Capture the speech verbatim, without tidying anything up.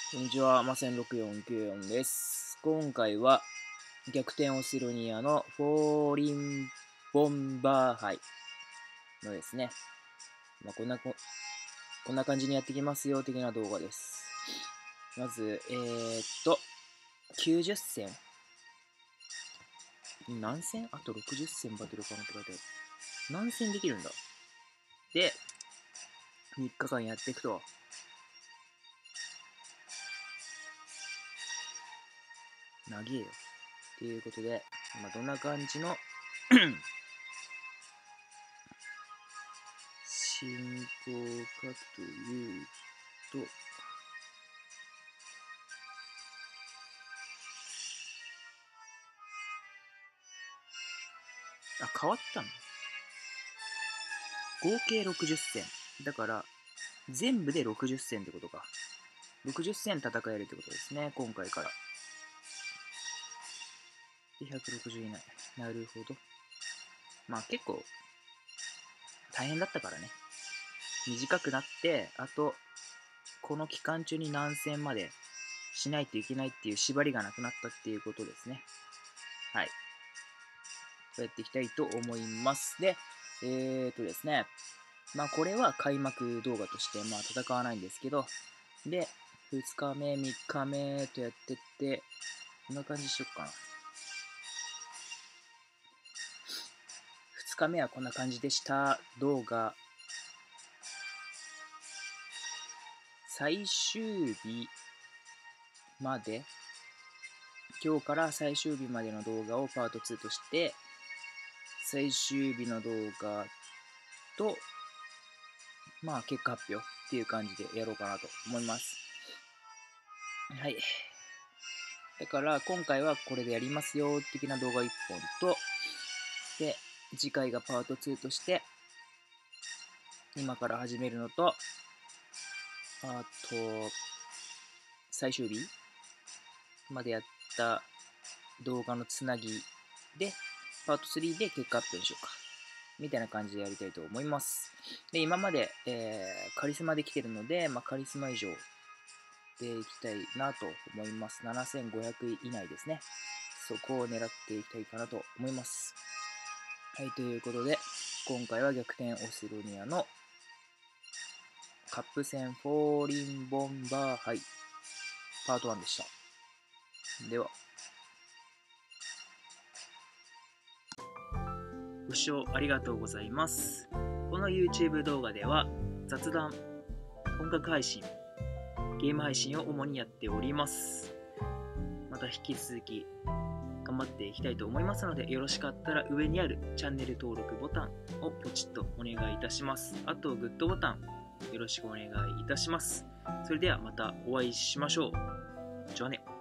こんにちは、マセンろくよんきゅうよんです。今回は逆転オスロニアのフォーリンボンバー杯のですね、まあ、こんなこ、こんな感じにやっていきますよ的な動画です。まず、えー、っと、きゅうじゅっ戦。何戦あとろくじゅっ戦バトルカウントが出る。何戦できるんだで、みっかかんやっていくと。長えよ。ということで、まあ、どんな感じの進行かというと、あ、変わったの合計ろくじゅっ戦。だから、全部でろくじゅっ戦ってことか。ろくじゅっ戦戦えるってことですね、今回から。で、ひゃくろくじゅう以内。なるほど。まあ結構、大変だったからね。短くなって、あと、この期間中に何戦までしないといけないっていう縛りがなくなったっていうことですね。はい。そうやっていきたいと思います。で、えーとですね。まあこれは開幕動画として、まあ戦わないんですけど、で、ふつかめ、みっかめとやってって、こんな感じにしよっかな。ふつかめはこんな感じでした。動画。最終日まで、今日から最終日までの動画をパートツーとして、最終日の動画と、まあ結果発表っていう感じでやろうかなと思います。はい。だから今回はこれでやりますよ的な動画いっぽんと、で、次回がパートツーとして、今から始めるのと、あと、最終日までやった動画のつなぎで、パートスリーで結果発表にしようか。みたいな感じでやりたいと思います。で、今まで、えー、カリスマできてるので、まあ、カリスマ以上でいきたいなと思います。ななせんごひゃく以内ですね。そこを狙っていきたいかなと思います。はい、ということで、今回は逆転オスロニアのカップ戦フォーリンボンバー杯パートワンでした。では。ご視聴ありがとうございます。この YouTube 動画では雑談、音楽配信、ゲーム配信を主にやっております。また引き続き頑張っていきたいと思いますので、よろしかったら上にあるチャンネル登録ボタンをポチッとお願いいたします。あとグッドボタンよろしくお願いいたします。それではまたお会いしましょう。じゃあね。